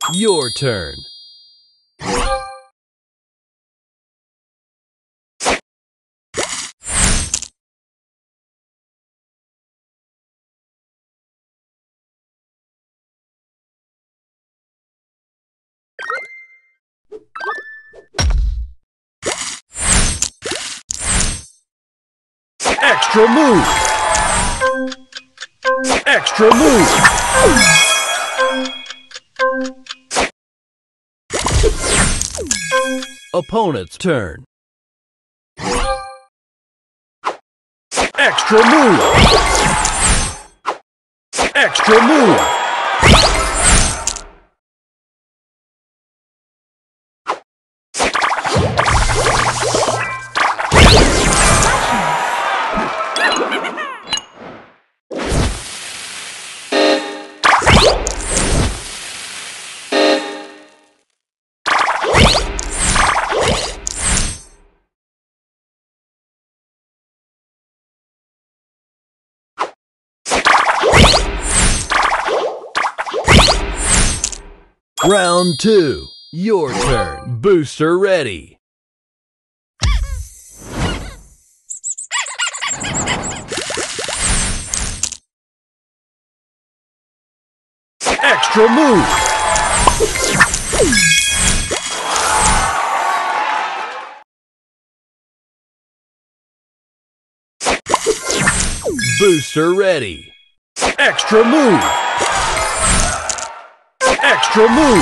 Your turn. Extra move! Extra move! Opponent's turn. Extra move! Extra move! Round 2. Your turn. Booster ready. Extra move. Booster ready. Extra move. Extra move!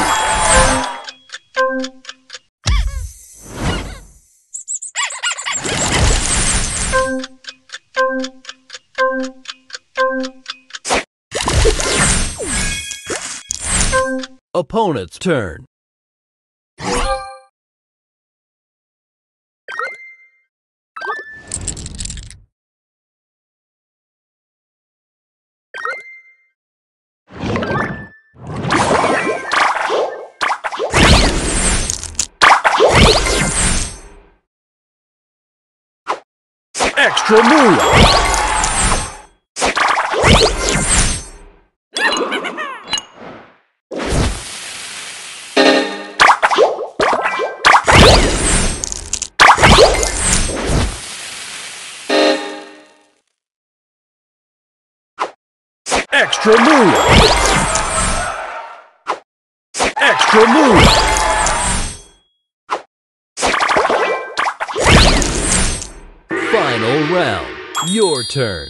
Opponent's turn. Extra move! Extra move! Extra move! Final round. Your turn.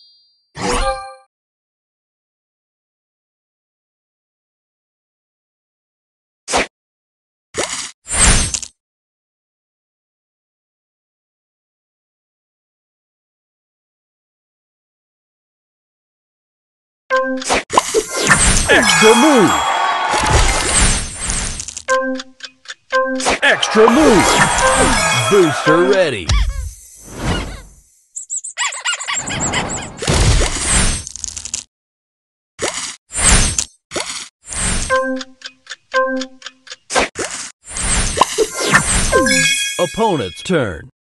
Extra move! Extra move! Booster ready. Opponent's turn.